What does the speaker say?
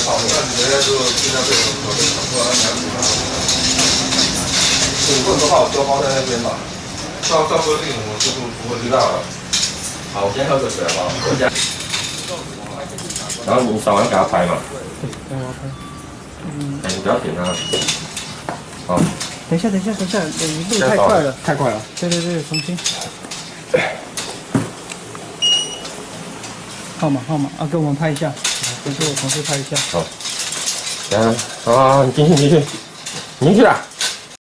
好，那你们就尽量对我们不然两组啊。5份的话，我就包在那边吧。照规定，我就不会知道了。好，我先喝个水好不好？回家。然后你扫完给他拍嘛。 对，等我拍。 哎，你不要点他。好。 等一下，你录太快了，太快了。对，重新。号码啊，给我们拍一下，给我同事拍一下。 好。好，你进去，你进去啦。